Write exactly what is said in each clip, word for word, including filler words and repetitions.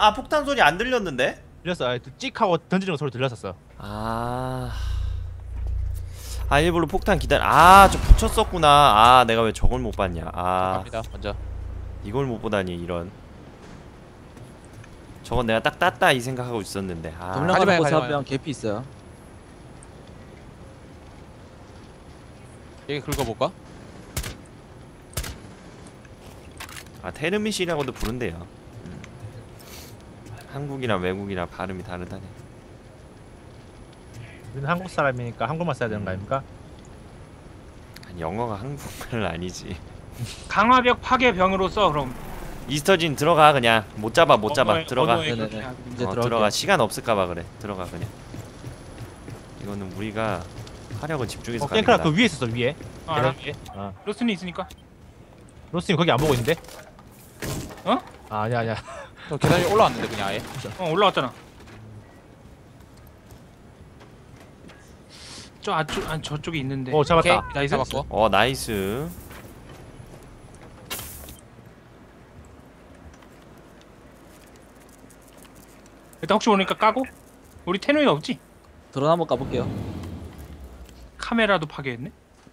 아 폭탄 소리 안 들렸는데? 들렸어. 찍 하고 던지는 소리 들렸었어. 아... 아 일부러 폭탄 기다려. 아 저 붙였었구나. 아 내가 왜 저걸 못 봤냐. 아 갑니다 먼저. 이걸 못 보다니 이런. 저건 내가 딱 땄다 이 생각하고 있었는데. 아 점령하는 곳 잡으면 개피 있어요. 여기 긁어볼까? 아 테르미시라고도 부른대요. 음. 한국이랑 외국이랑 발음이 다르다네. 우리는 한국 사람이니까 한국말 써야 되는 거 아닙니까? 아니 영어가 한국말은 아니지. 강화벽 파괴 병으로서 그럼 이스터진 들어가 그냥. 못 잡아 못 잡아. 언어에- 들어가. 언어에 네네네. 그렇게 하고. 이제 어, 들어갈게요. 들어가. 시간 없을까봐 그래. 들어가 그냥. 이거는 우리가 화력을 집중해서 어, 가는 깽크라 거다. 그 위에 있었어 위에. 어, 알아. 계단 위에. 어. 로스는 있으니까. 로스님 거기 안 보고 있는데? 어? 아 아니야 아니야. 저 계단 위에 올라왔는데 그냥 아예. 어 올라왔잖아. 저 안쪽 아 저쪽에 있는데. 어 잡았다. 오케이 나이스. 잡았고. 어 나이스. 일단 혹시 모르니까 까고. 우리 테노이 없지? 드론 한번 까볼게요. 카메라도 파괴했네.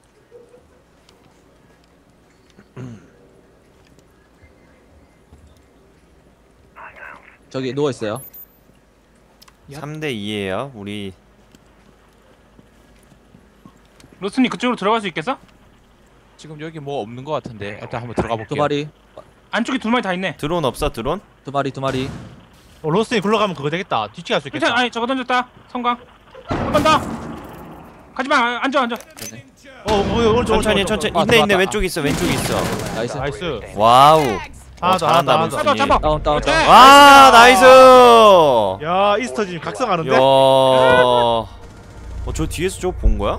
저기 누워 있어요. 삼 대 이에요 우리. 로스님 그쪽으로 들어갈 수 있겠어? 지금 여기 뭐 없는 것 같은데 일단 한번 들어가 볼게요. 두 마리, 안쪽에 두 마리 다 있네. 드론 없어 드론? 두 마리, 두 마리. 어, 로스님 굴러가면 그거 되겠다. 뒤치기 할 수 있겠다. 괜찮아. 아니 저거 던졌다. 성광. 한 번 더. 가지마. 아, 앉아 앉아. 어, 어, 오른쪽 천천히 오른쪽, 천천히. 아, 있네 있네. 들어왔다. 왼쪽에 있어 왼쪽에 있어. 나이스. 나이스. 와우. 하나 어, 더, 하나 더, 잘한다 하나 더. 문선이. 잡아, 다운, 다운, 다운. 와 나이스. 야 이스터짐 각성하는데? 야. 어 저 뒤에서 저거 본 거야?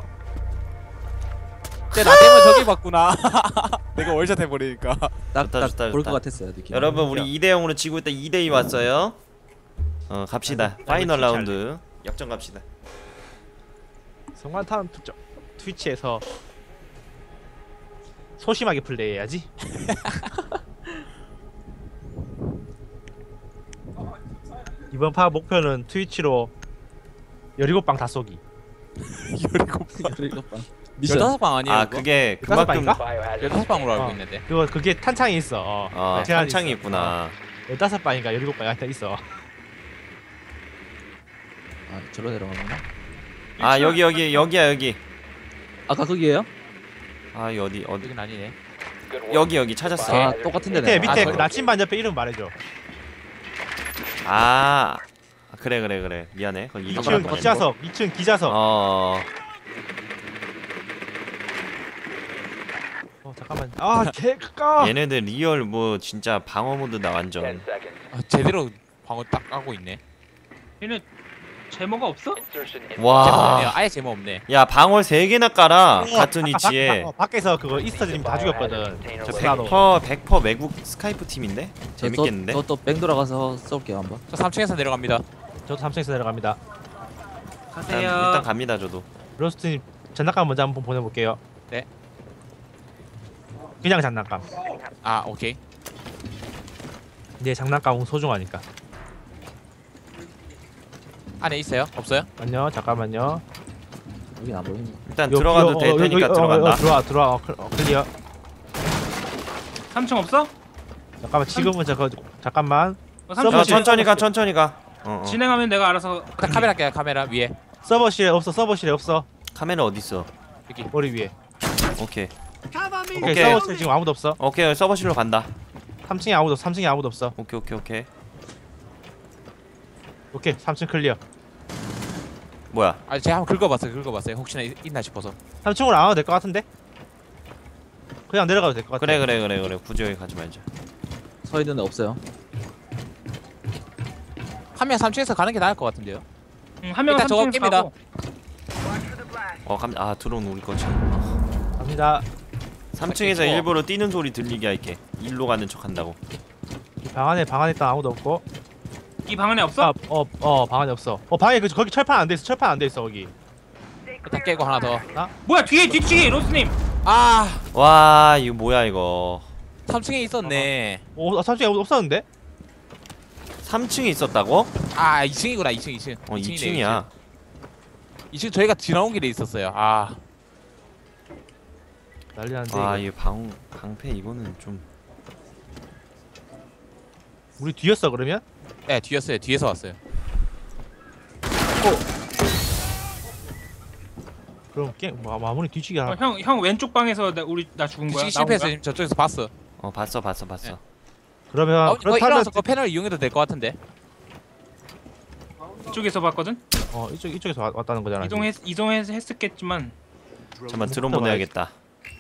쟤나 때문에 저기 봤구나. 내가 월샷 해버리니까. 좋다, 딱딱 좋다, 볼 것 좋다. 같았어요, 느낌. 여러분 우리 이 대 영으로 지고 있다. 이 대 이 왔어요. 어 갑시다. 파이널 라운드 역전 갑시다. 성관탄 투 트위치에서 소심하게 플레이해야지. 이번 파 목표는 트위치로 열일곱 방 다 쏘기. 열일곱 방. 미션. 열다섯 방 아니에요? 아 그거? 그게 열다섯 그만큼 방인가? 열다섯 방으로 알고 어. 있는데. 그거 그게 탄창이 있어. 어. 아 제한이 탄창이 있어. 있구나. 열다섯 방인가 열일곱 방이 하여튼 있어. 아, 저로 내려가구나. 아 여기 여기 여기야 여기. 아까 거기에요? 아 여기 어디 어디 여긴 아니네. 여기 여기 찾았어. 아, 똑같은 밑에 데네. 밑에 아, 그 저기. 나침반 옆에 이름 말해줘. 아 그래 그래 그래 미안해. 거기 이름 이 층 말하면 안 기자석, 이 층 기자석. 어. 어 잠깐만. 아 개가. 얘네들 리얼 뭐 진짜 방어 모드다 완전. 아, 제대로 방어 딱 까고 있네. 얘네 제모가 없어? 제모 와. 없네요. 아예 제모 없네. 야 방어 세 개나 깔아. 같은 아, 위치에. 바, 어, 밖에서 그거 이스터짐 다 죽였거든. 저 나도. 백 퍼센트 백 퍼센트 외국 스카이프 팀인데? 재밌겠는데? 저또뺑 돌아가서 쏠게요 한번. 저 삼 층에서 내려갑니다. 저도 삼 층에서 내려갑니다. 일단, 가세요. 일단 갑니다 저도. 로스트님 장난감 먼저 한번 보내볼게요. 네. 그냥 장난감. 아 오케이. 내 장난감은 소중하니까. 안에 있어요? 없어요? 안녕. 잠깐만요. 여긴 안 보이네. 일단 여- 들어가도 여- 될 어, 테니까 여기, 어, 들어간다. 어, 들어와 들어와. 어, 클- 어, 클리어. 삼 층 없어? 잠깐만 지금은 저거 잠깐만. 어, 자, 삼 층 서버실. 천천히 가 천천히 가. 어, 어. 진행하면 내가 알아서. 일단 카메라 할게요. 카메라 위에. 서버실에 없어. 서버실에 없어. 카메라 어디 있어? 여기. 머리 위에. 오케이. 오케이. 오케이. 서버실 지금 아무도 없어. 오케이 서버실로 간다. 삼 층에 아무도 삼 층에 아무도 없어. 오케이 오케이 오케이. 오케이. 삼 층 클리어. 뭐야? 아 제가 한번 긁어봤어요. 긁어봤어요. 혹시나 있, 있나 싶어서. 삼 층으로 안 와도 될 것 같은데? 그냥 내려가도 될 것 같아. 그래 그래 그래 그래. 굳이 여기 가지 말자. 서 있는 애 없어요. 한 명 삼 층에서 가는 게 나을 것 같은데요. 응, 한 명은 일단 저거 삼 층에서 깹니다. 가고. 어 감. 아 드론 우리 거지. 갑니다. 삼 층에서 어. 일부러 뛰는 소리 들리게 할게. 일로 가는 척 한다고. 이 방 안에 방 안에 딱 아무도 없고. 이 방 안에 없어? 아, 어, 어, 방 안에 없어. 어, 방에 그 거기 철판 안 돼 있어. 철판 안 돼 있어 거기. 일단 깨고 하나 더. 뭐야 뒤에 뒤치기 로스님. 아 와 이거 뭐야 이거. 삼 층에 있었네. 오, 아, 삼 층에 아무도 없었는데? 삼 층에 있었다고? 아 이 층이구나 이 층 이 층. 어 이 층이야. 이 층 저희가 지나온 길에 있었어요. 아 난리 났는데. 아 이거. 이 방 방패 이거는 좀. 우리 뒤였어 그러면? 네, 뒤였어요. 뒤에서 왔어요. 그럼 게임 마, 마무리 뒤치기 하나. 어, 형, 형 왼쪽 방에서 나, 우리 나 죽은 거야. 뒤치기 나온 거야? 실패했어요. 지금 저쪽에서 봤어. 어 봤어 봤어 봤어. 네. 그러면 아, 어, 그렇다면 일어나서 그 패널 이용해도 될 것 같은데. 이쪽에서 봤거든. 어 이쪽 이쪽에서 왔, 왔다는 거잖아. 이동했 이동해서 했었겠지만 잠깐만 드론 붙어봐야지. 보내야겠다.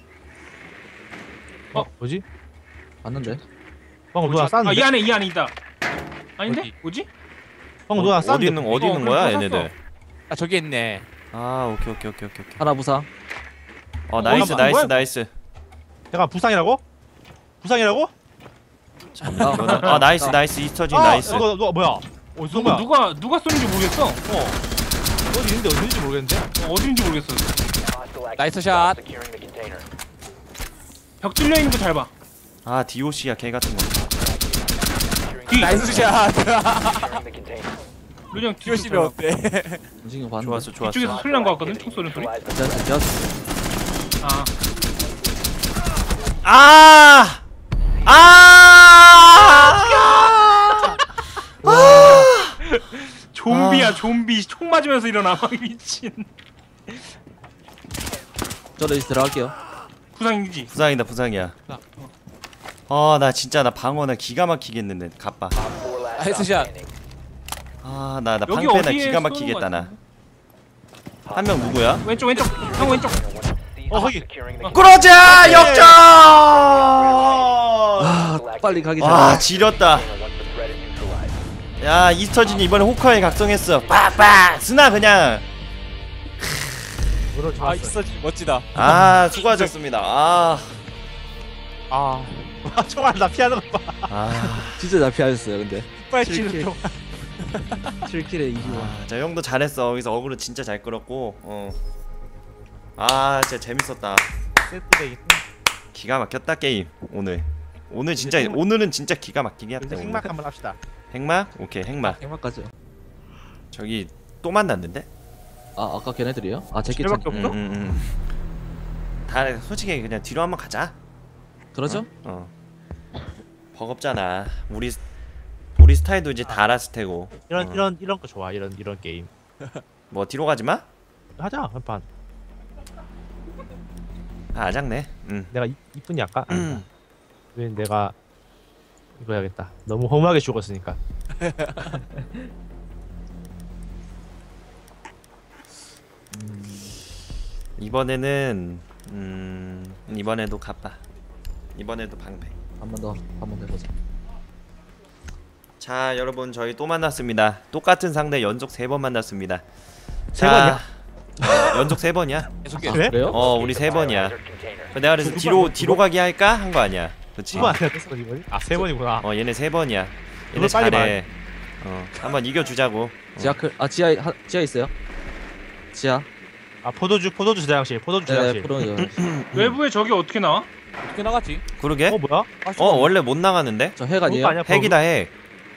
어 뭐지? 봤는데. 방금 누가 쐈는데? 아이 안에 이 안에 있다. 아닌데? 어디? 뭐지? 방금 누가 어디 쐈는데? 있는 어디 어, 있는 그럼 거야 또 얘네들? 아 저기 있네. 아 오케이 오케이 오케이 오케이 오케이. 하나 부상. 어 나이스 뭐야, 나이스 뭐야? 나이스. 잠깐 부상이라고? 부상이라고? 이거는- 아 나이스 나이스 이스터진 아, 나이스. 이거 누가 뭐야? 어디서 누가 거야? 누가 누가 쏘는지 모르겠어. 어, 어디 있는데 어디인지 모르겠는데? 어 어딘지 모르겠어. 나이스 샷. 벽 뚫려 있는 거 잘 봐. 아 디오씨야 개 같은 거. 뒤. 나이스 샷. 루정 뒤. 티오씨면 어때? 움직인 거 봤는데. 좋았어 좋았어. 이쪽에서 소리 난 거 같거든. 총 쏘는 소리. 제가 제가 아, 아! 아! 좀비야 좀비. 총 맞으면서 일어나. 미친. 저도 이제 들어갈게요. 부상이지. 부상이다 부상이야. 아 나 진짜 나 방어 나 기가 막히겠는데 갑바. 나이스 샷. 아 나 나 여기 방패 나 어디에 기가 쏘는 막히겠다 거 나. 한 명 누구야? 왼쪽 왼쪽. 형 왼쪽. 어 거기. 그러자 역전! 아 빨리 가기 전에. 와 지렸다. 야 이스터진이 이번에 호카에 각성했어. 빡빡 쓰나 그냥. 그렇죠. 아 있어 멋지다. 아 수고하셨습니다. 아. 아 총알 나 피하는 거 봐. 아. 진짜 잘 피하셨어요 근데. 빨리 칠 치는 총. 칠 킬에 이십오. 아, 저 형도 잘했어. 여기서 어그로 진짜 잘 끌었고. 어. 아 진짜 재밌었다. 세트데이. 기가 막혔다 게임 오늘. 오늘 진짜 핵- 오늘은 진짜 기가 막히게 했다. 이제 오늘. 핵막 한번 합시다. 핵막? 오케이 핵막. 행마까지. 저기 또 만났는데? 아 아까 걔네들이요? 아 제끼 걔네밖에 참. 없어? 음, 음, 음. 다 솔직히 그냥 뒤로 한번 가자. 그러죠? 어. 버겁잖아. 우리 우리 스타일도 이제 다 알았을 테고. 이런 어. 이런 이런 거 좋아. 이런 이런 게임. 뭐 뒤로 가지 마? 하자 한 판. 아, 아작네. 응. 내가 이, 이쁜이 아까? 음. 왜 내가 이거 해야겠다. 너무 허무하게 죽었으니까. 이번에는 음 이번에도 갑바. 이번에도 방패. 한 번 더 한 번 더 해보자. 자 여러분 저희 또 만났습니다. 똑같은 상대 연속 세 번 만났습니다. 세 자, 번이야? 어, 연속 세 번이야. 계속해. 아, 그래? 그래요? 어 우리 세 번이야. 내가 그래서 두 뒤로 번, 뒤로 가기 할까 한 거 아니야. 그렇지? 두 번 아니야? 두 번이거든? 아, 세 번이구나. 어 얘네 세 번이야. 얘네 그걸 빨리 잘해. 어 한번 이겨주자고. 어. 지하 클, 아 지하 하, 지하 있어요? 지하. 아, 포도주 포도주 저장실. 포도주 네네 저장실. 프로. 외부에 저기 어떻게 나와? 어떻게 나갔지? 그러게? 어, 뭐야? 어 원래 못 나가는데? 저 핵 그거 아니에요? 아니야? 버그? 핵이다 핵.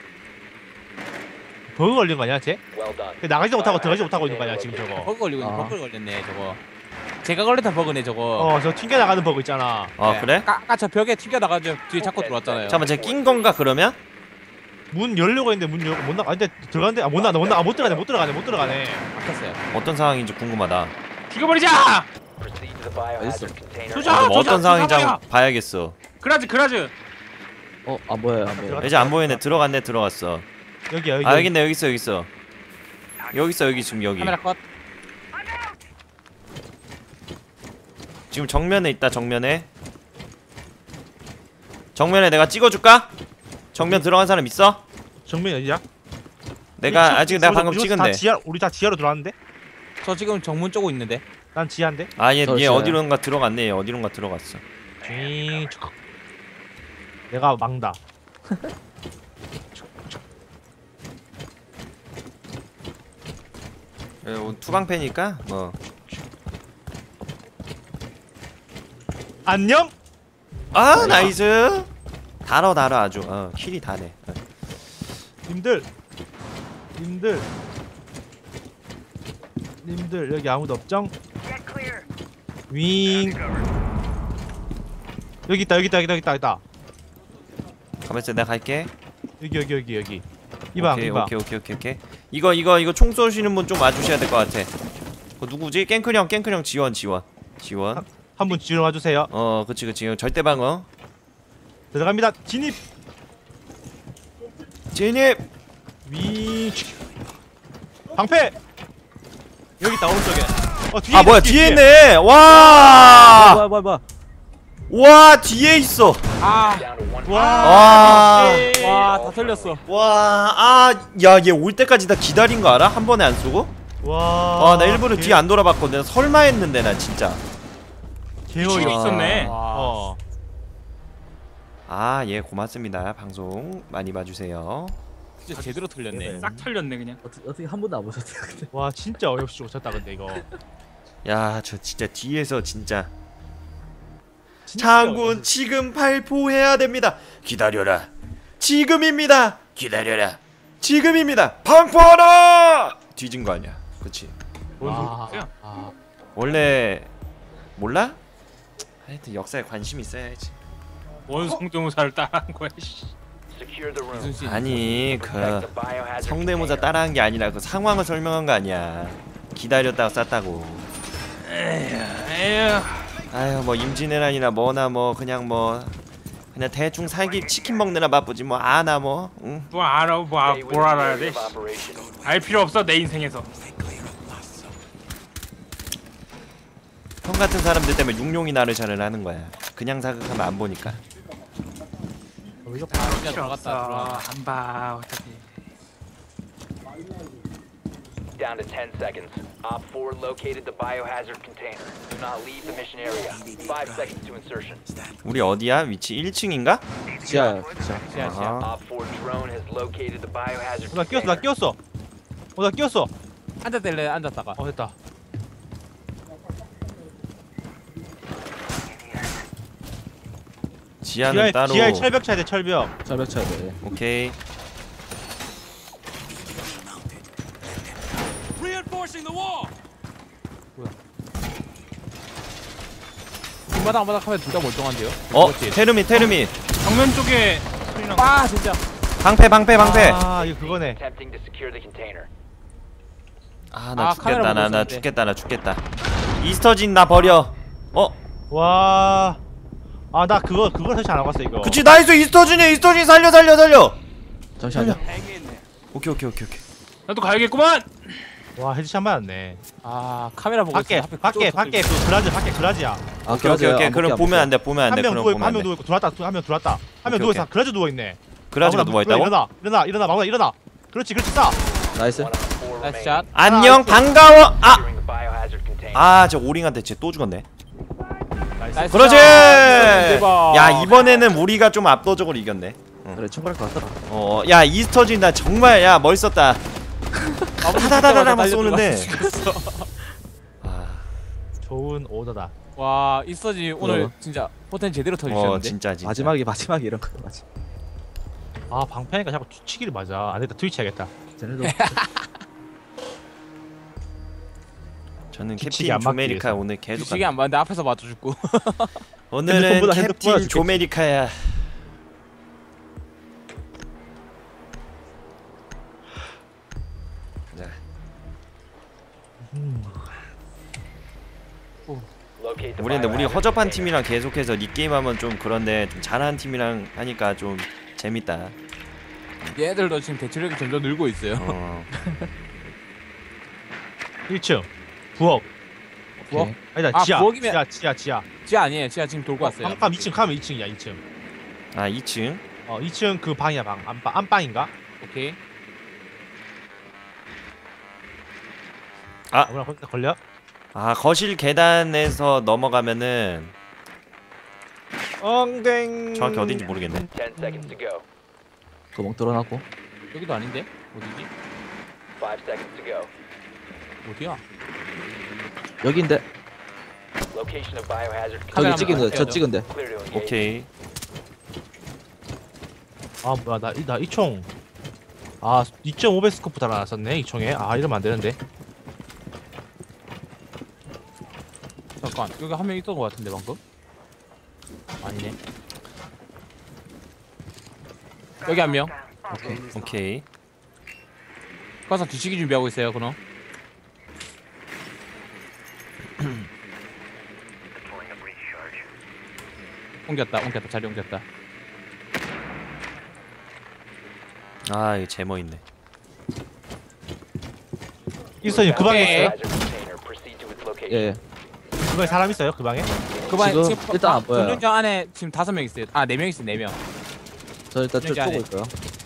버그 걸린 거 아니야, 쟤? 그 나가지도 못하고 들어가지 못하고 있는 거 아니야, 지금 저거. 버그 걸리고 있네. 아. 버그 걸렸네 저거. 제가 걸렸다 버그네 저거. 어, 저 튕겨 나가는 버그 있잖아. 어 네. 그래? 아까, 아까 저 벽에 튕겨 나가지고 뒤에 잡고 들어왔잖아요. 잠깐만 쟤 낀 건가 그러면? 문 열려고 했는데 문 열고 못 나가. 아, 근데 들어가는데 아, 못 나가. 못 나가. 아, 못 들어가네. 못 들어가네. 못 들어가네. 막혔어요. 어떤 상황인지 궁금하다. 죽여버리자! 어딨어? 조져! 아, 뭐 조져! 어떤 상황인지 조져버려! 한번 봐야겠어. 그라즈 그라즈! 어, 안 보여요, 안 보여요. 이제 안 보이네. 들어갔네 들어갔어. 여기야, 여기. 아 여기 있네 여기 있어 여기 있어. 여기 있어 여기 지금 여기. 카메라 컷. 지금 정면에 있다 정면에. 정면에 내가 찍어줄까? 정면 들어간 사람 있어? 정면 어디야? 내가 아직 내가 방금 우리 다 찍은데. 지하, 우리 다 지하로 들어왔는데? 저 지금 정문 쪼고 있는데. 난 지하인데? 아얘 저 얘 있어요. 어디론가 들어갔네. 얘 어디론가 들어갔어. 쥐. 내가 막다. 예, 오늘 투방패니까 뭐. 안녕? 아 나이스. 달어 달어 아주. 어 킬이 다네. 어. 님들 님들 님들 여기 아무도 없정? 윙 여기 있다 여기 있다 여기 있다 여기 있다, 여기 있다. 가만있어 내가 갈게. 여기 여기 여기 여기 이방 오케이, 이방 오케이 오케이 오케이 오케이. 이거 이거 이거 총 쏘시는 분 좀 와주셔야 될 것 같아. 그 누구지? 깽크령 깽크령 지원 지원 지원. 한 분 지원 와주세요. 어 그치 그치 절대 방어. 들어갑니다. 진입 진입. 윙 방패 여기 있다 오른쪽에. 어 뒤에 아 있네, 뭐야 뒤에, 뒤에 뒤에. 있네. 와. 뭐야 뭐야 뭐야. 와 뒤에 있어. 아, 와, 와. 역시. 와, 다 털렸어. 와, 아, 야, 얘 올 때까지 다 기다린 거 알아? 한 번에 안 쏘고? 와, 아, 나 일부러 뒤에 안 돌아봤거든. 설마 했는데, 나 진짜. 개어이 위치가 있었네. 어. 아, 예, 고맙습니다. 방송 많이 봐주세요. 진짜 제대로 털렸네. 싹 털렸네 그냥. 어떻게 어떻게 한 번도 안 보셨어요? 근데. 와 진짜 어이없이 쫓았다 근데 이거. 야, 저 진짜 뒤에서 진짜. 진짜 장군, 어이없이. 지금 발포해야 됩니다. 기다려라. 지금입니다. 기다려라. 지금입니다. 방포하라! 뒤진 거 아니야. 그치? 뭔 아, 소리야? 아, 원래, 몰라? 하여튼 역사에 관심 있어야지. 뭔 성대모사를 따라한 거야? 씨. 이순신. 아니 그 성대모사 따라한 게 아니라 그 상황을 설명한 거 아니야. 기다렸다가 쌌다고. 에휴. 아유 뭐 임진왜란이나 뭐나 뭐 그냥 뭐 그냥 대충 살기 치킨 먹느라 바쁘지 뭐 아나 뭐 응. 뭐 알아 뭐 아, 뭘 알아야 돼? 씨. 알 필요 없어 내 인생에서. 형 같은 사람들 때문에 육룡이 나를 잘을 하는 거야. 그냥 사극하면 안 보니까. 이거 아, 그냥 필요 들어갔다. 없어. 들어와. 안 봐. 어차피. Down to ten seconds. Op four located the biohazard container. Do not leave the mission area. five seconds to insertion. 우리 어디야? 위치 일 층인가? 지하요. 지하. 시야, 시야. 아하. Op four drone has located the biohazard 나 끼었어 나 container. 끼었어. 어나 끼었어. 앉았을래, 앉았다가. 어 됐다. 지하는 지하에 따로. 지하에 철벽 차야 돼 철벽. 절벽 쳐야 돼. 오케이. 뒷마당 마당 하면 둘 다 멀쩡한데요? 어 그렇지. 테르미 테르미. 정면 쪽에 소리랑 아, 진짜. 방패 방패 방패. 아 이거 그거네. Attempting to secure the container. 아 나 아, 죽겠다 카메라 나 보고 나 있었는데. 죽겠다 나 죽겠다. 이스터진 나 버려. 어? 와. 아 나 그거 그걸 설치 안 하고 왔어 이거. 그치 나이스 이스터진이야 이스터진 살려 살려 살려. 잠시만요. 오케이 오케이 오케이 오케이. 나도 가야겠구만. 와 헤드샷 맞았네. 아, 카메라 보고 밖에 있어. 하필 밖에 그쪽으로 밖에 그 그라지 밖에 그라지야. 아, 오케이 오케이 오케이. 그럼 보면 안 돼 보면 안 한 돼. 명 그럼 누워 보면 한 안 명 돼. 누워 있고 들어왔다 한 명 들어왔다. 한 명 오케이, 누워 있어. 오케이. 그라지 누워 있네. 그라지가 누워 있다고? 일어나 일어나 일어나 마구나 일어나. 그렇지 그렇지 싸. 나이스. One on four 나이스 remaining. 샷. 안녕 반가워. 아! Securing the biohazard container. 아 저 오링한테 쟤 또 죽었네. 나이스. 나이스. 그러지! 대박. 야 이번에는 우리가 좀 압도적으로 이겼네. 그래 총괄 것 같더라. 어, 야 이스터진 나 정말 야 멋있었다. 타다다다다만 쏘는데. 아, 좋은 오더다. 와, 이서지 오늘 어. 진짜 포텐 제대로 어 터지셨는데. 진짜 진짜. 마지막이 마지막이 이런 거 맞지. 아 방패니까 자꾸 뒤치기를 맞아. 안 되겠다 트위치 해야겠다. 쟤네도 저는 뒤치기 캡틴 안 막기 조메리카 위해서. 오늘 계속. 주식이 안 맞는데 앞에서 맞춰 죽고. 오늘은 핸드폰보다 핸드폰보다 캡틴 죽겠지. 조메리카야. 자, Locate the 우리 근데 우리 biohazard 허접한 container. 팀이랑 계속해서 니 게임 하면 좀 그런데 좀 잘하는 팀이랑 하니까 좀 재밌다. 얘들도 지금 대체력이 점점 늘고 있어요. 어. 일 층 부엌. 부엌? 오케이. 아니다 아, 지하. 부엌이면- 지하 지하 지하. 지하 아니에요. 지하 지금 돌고 왔어요. 깜깜 이 층 가면 이 층이야 이 층. 아 이 층. 어 이 층 그 방이야 방. 안방 안방인가? 오케이. 아. 아무나 거기다 걸려? 아 거실 계단에서 넘어가면은 엉댕. 정확히 어딘지 모르겠네. ten seconds to go. 구멍 뚫어놨고. 여기도 아닌데? 어디지? five seconds to go. 어디야? 여기인데 Location of biohazard 카메라 저기 container. 찍은 데, 저 찍은 데. Clear to engage. 오케이. 아 뭐야 나이나이 총. 아 이점오 배 스코프 달아놨었네 이 총에. 아 이러면 안 되는데. 잠깐 여기 한 명 있던 것 같은데 방금? 아니네. 여기 한 명. 오케이. 가서 뒤치기 준비하고 있어요 그럼. 옮겼다 옮겼다 자리 옮겼다. 아 이거 제모 있네. 일선님 그 방에 있어요? Hazard container. Proceed to its location. 예. 그 방에 사람 있어요 그 방에? 그 방에 지금 지금 일단 안 보여요. 경쟁장 안에 지금 다섯 명 있어요. 아 네 명 있어요 네 명. 저 일단 쭉 여기 안에. 보고 있고요.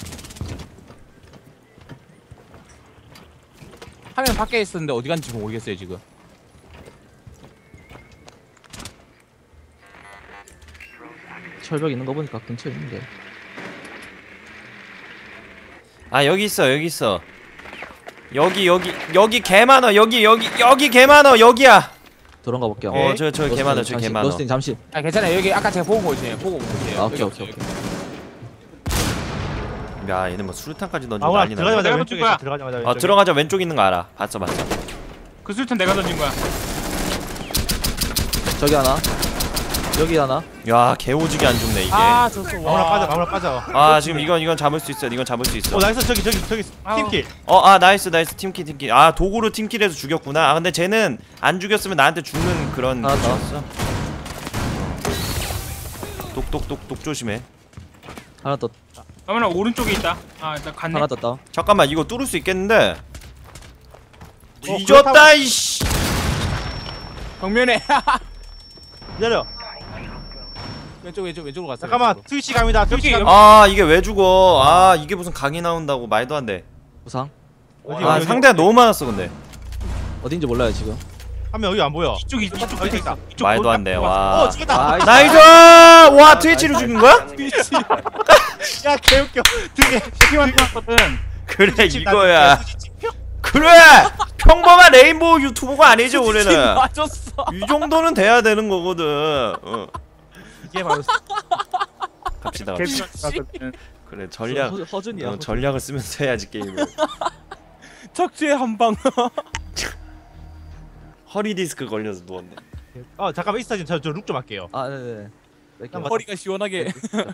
한 명 밖에 있었는데 어디 간지 모르겠어요 지금. 철벽 있는 거 보니까 근처에 있는데. 아 여기 있어 여기 있어. 여기 여기 여기 개 많어. 여기 여기 여기 개 많어. 여기야. 들어가 볼게요. 어 저 저 개 많아 저 개 많아. 러스틴 잠시. 아 괜찮아요 여기 아까 제가 보고 오시네요 보고 오시네요. 아, 오케이 오케이 오케이. 야 얘네 뭐 수류탄까지 던지고 아무나 난리 나네. 들어가자마자 내가 왼쪽에 던질 거야. 있어. 들어가자마자 왼쪽에. 어 들어가자 왼쪽 있는 거 알아. 봤어 봤어. 그 술탄 내가 던진 거야. 저기 하나. 여기 하나. 야 개오지게 안 죽네 이게. 아 좋소. 아무나 빠져 아무나 빠져. 아 지금 이건 이건 잡을 수 있어. 이건 잡을 수 있어. 어 나이스 저기 저기 저기 아우. 팀킬. 어 아 나이스 나이스 팀킬 팀킬. 아 도구로 팀킬해서 죽였구나. 아 근데 쟤는 안 죽였으면 나한테 죽는 그런 하나 더. 것이었어. 똑똑똑똑 조심해. 하나 더. 그러면 오른쪽에 있다. 아, 나 갔네. 하나 떴다. 잠깐만 이거 뚫을 수 있겠는데. 어, 뒤졌다 이씨. 정면에. 기다려. 왼쪽 왼쪽 왼쪽으로 갔어요. 잠깐만 왼쪽으로. 트위치 갑니다. 트위치 여기, 갑니다. 아 이게 왜 죽어? 아 이게 무슨 강이 나온다고 말도 안 돼. 부상. 어디, 아 어디, 상대가 너무 많았어 근데. 어딘지 몰라요 지금. 한명 여기 안 보여. 이쪽 이쪽 이쪽 어디 끝에 있다. 있다. 이쪽 말도 거기 안 돼. 딱 와. 어 죽였다. 아, 나이스! 와 트위치로 죽인 거야? 야 개웃겨. 되게 피만 탔거든. 그래 이거야. 그래 평범한 레인보우 유튜버가 아니지 우리는. 맞았어. 이 정도는 돼야 되는 거거든. 어. 이게 바로 갑시다 갑시다. 탔거든. 그래 전략 허, 허준이야. 어, 전략을 쓰면서 해야지 게임을. 척지에 한 방. 허리 디스크 걸려서 누웠네. 어 잠깐만 있어 지금 저저 룩 좀 할게요. 아 네네. 뺄게요. 허리가 시원하게.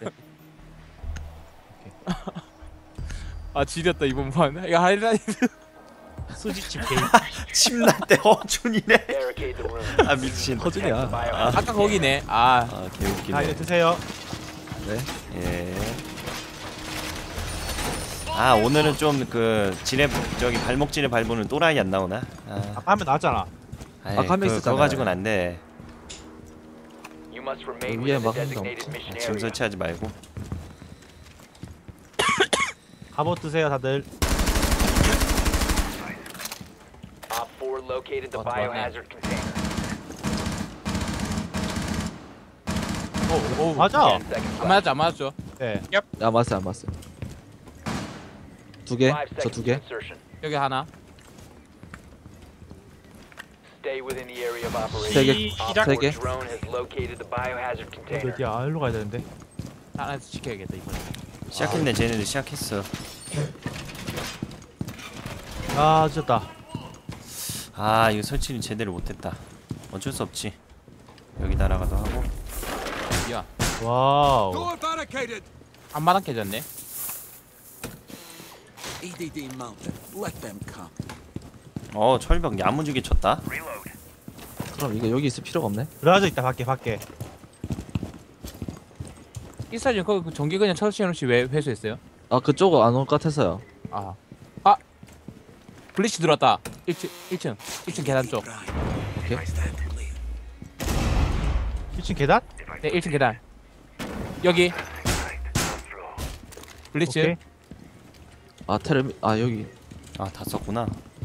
아 지렸다 이번 판. 이거 하이라이트. 수지칩 게임. 침난때 허준이네. Barricade the room. 아 미친. Protect the 허준이야. biohazard. 아까 거기네. 아. 아 자 개웃기네. 이제 드세요. 예. 아 오늘은 좀 그 지뢰 저기 발목지뢰 밟고는 또라이 안 나오나? 아, 아까 하면 나왔잖아. 아이, 아까 한명 그, 있었잖아요. 그거 가지고는 안 돼. You must remain 위에 within the 막 designated 한다. mission 지금 area. 설치하지 말고. 갑옷 드세요 다들. Op four located the 어, 들어왔네. biohazard container. 오, 오. 맞아. ten seconds 안 left. 맞았죠 안 맞았죠. 네. 야 맞았어요 안 맞았어요. 두 개. Five 저 seconds 두 to 개. insertion. 여기 하나. Stay within the area of operation. 세 개. Op 시작. 세 four 개. drone has located the biohazard container. 어디야? 아, 일로 가야 되는데. 하나에서 지켜야겠다 이번에. 시작했네. 쟤네들 시작했어. 아 늦었다. 아 이거 설치는 제대로 못했다. 어쩔 수 없지. 여기 날아가도 하고. 야. 와우. 안 마당 깨졌네. E D D mounted. Let them come. 어 철벽 야무지게 쳤다. 그럼 이게 여기 있을 필요가 없네. 들어가져 있다 밖에 밖에. 이사진 거기 그 전기 그냥 철수해 놓지 왜 회수했어요? 아 그쪽 안 올 것 같아서요. 아. 아. 블리치 들어왔다. 일 층 일 층 일 층 계단 쪽. 오케이. 이 층 계단? 네, 일 층 계단. 여기. 블리치. 오케이. 아 테레미. 아 여기. 아 다 썼구나.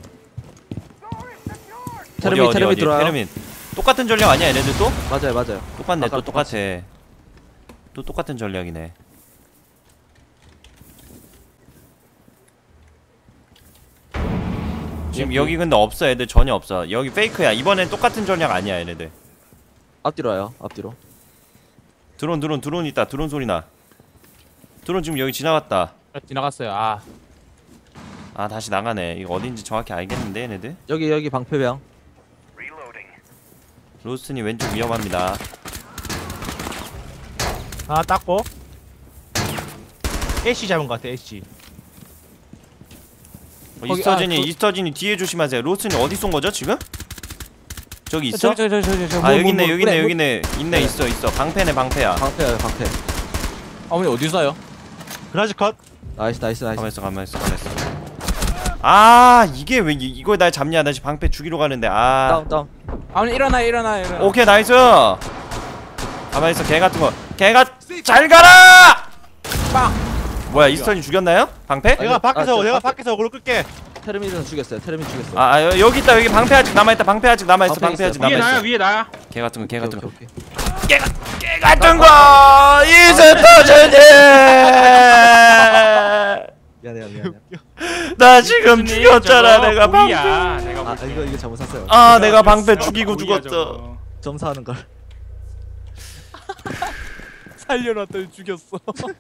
테레미 어디, 어디, 테레미 어디? 들어와요. 테레미. 똑같은 전략 아니야 얘네들 또? 맞아요 맞아요. 똑같네 아까 또 똑같아. 또 똑같은 전략이네. 지금 여기- 여기 근데 없어 애들 전혀 없어. 여기 페이크야. 이번엔 똑같은 전략 아니야 얘네들. 앞뒤로 와요. 앞뒤로. 드론 드론 드론 있다. 드론 소리 나. 드론 지금 여기 지나갔다. 지나갔어요. 아. 아 다시 나가네. 이거 어딘지 정확히 알겠는데 얘네들. 여기 여기 방패병. 로스트님 왼쪽 위험합니다. 하나 땄고. 애쉬 잡은 것 같아. 애쉬. 어, 거기, 이스터진이 아, 그- 이스터진이 뒤에 조심하세요. 로스트님 어디 쏜 거죠 지금? 저기 있어? 저기 저기 저기 저기. 아 뭐, 여기 있네 뭐, 여기 있네 그래, 여기 있네 있네 네. 있어 있어 방패네 방패야. 방패야 방패. 뭐, 어머니 어디 있어요? 그라지 컷. 나이스 나이스 나이스. 가만 있어 가만 있어 가만 있어. 아 이게 왜 이, 이걸 날 잡냐? 나 지금 방패 죽이러 가는데 아. 다운 다운. 아버님 일어나 일어나 일어나. 오케이 나이스. 가만 있어 개 같은 거. 개가 잘 가라. 빵. 뭐야 이스터진 죽였나요? 방패? 내가 아, 밖에서 저 내가 밖에- 밖에서 어그로 끌게. 테르미는 죽였어요. 테르미 죽였어. 아, 아 여- 여기 있다 여기 방패 아직 남아 있다 방패 아직 남아 있어 방패 방패 아직 있어요. 위에 남아 나야 있어. 위에 나야. 개 같은 거 개 같은 거. 오케이, 오케이. 개, 개 같은 거 이스터진이. 미안해 미안해. 나 지금 교수님, 죽였잖아 저거 내가 방패. 고의야, 내가 아 볼 때. 이거 이거 잘못 샀어요. 아 내가 방패 저거 죽이고 고의야, 죽었어. 저거. 점사하는 걸. 살려놨더니 죽였어.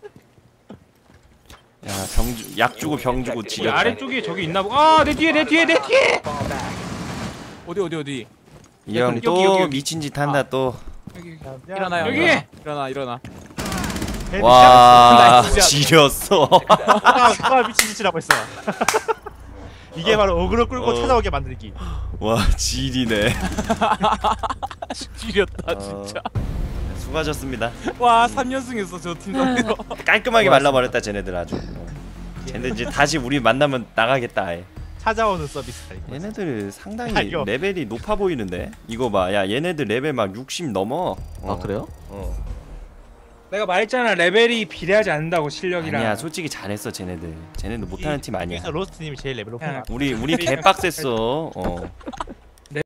야병 약 주고 병 주고 여기 지렸다. 아래쪽에 저기 있나 보. 아내 뒤에 내 뒤에 내 뒤에. 어디 어디 어디. 이 형 여기, 여기, 또 여기. 미친 짓 한다 또. 여기 야, 일어나요. 여기! 일어나 일어나. 일어나. 와 나이스 샷. 지렸어. 누가 누가 미친 짓이라고 했어. 이게 바로 어그로 끌고 어. 찾아오게 만들기. 와 지리네. 지렸다 어. 진짜. 수고하셨습니다. 와 삼 연승했어 저 팀 상대로. 깔끔하게 말라버렸다 쟤네들 아주. 어. 쟤네들 이제 다시 우리 만나면 나가겠다 아예. 찾아오는 서비스다 이거. 얘네들 상당히 아, 이거. 레벨이 높아 보이는데. 이거 봐, 야 얘네들 레벨 막 육십 넘어. 어. 아 그래요? 어. 내가 말했잖아 레벨이 비례하지 않는다고 실력이랑. 아니야 솔직히 잘했어 쟤네들. 쟤네들 못하는 팀 아니야. 그래서 로스트님이 제일 레벨 높은 거. 야. 우리 우리 개빡셌어. 어.